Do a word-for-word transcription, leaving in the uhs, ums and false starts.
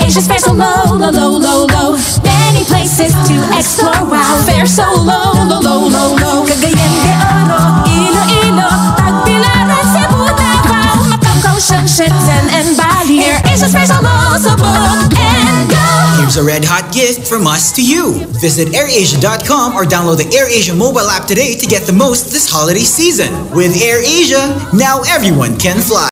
AirAsia's fare so low, low, low, low, low. Many places to explore, wow. Fare so low, low, low, low, low. Cagayan de Oro, Iloilo, Tagbilaran, Cebu, Davao, Macau, Shenzhen, and Bali. AirAsia's fare so low, so book and go. Here's a red-hot gift from us to you. Visit air asia dot com or download the AirAsia mobile app today to get the most this holiday season. With AirAsia, now everyone can fly.